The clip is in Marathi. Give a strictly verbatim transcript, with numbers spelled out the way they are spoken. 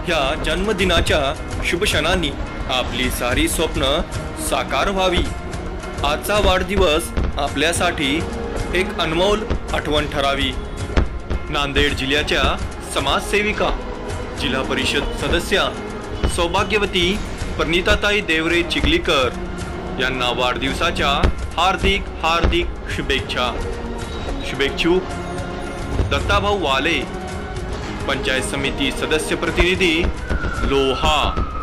या जन्मदिनाच्या शुभ क्षणांनी आपली सारी स्वप्न साकार व्हावी। आजचा वाढदिवस आपल्यासाठी एक अनमोल आठवण ठरावी। नांदेड जिल्ह्याच्या समाजसेविका, जिल्हा परिषद सदस्या सौभाग्यवती प्रणिताताई देवरे चिखलीकर यांना वाढदिवसाच्या हार्दिक हार्दिक शुभेच्छा। शुभेच्छुक दत्ताभाऊ वाले, पंचायत समिती सदस्य प्रतिनिधी लोहा।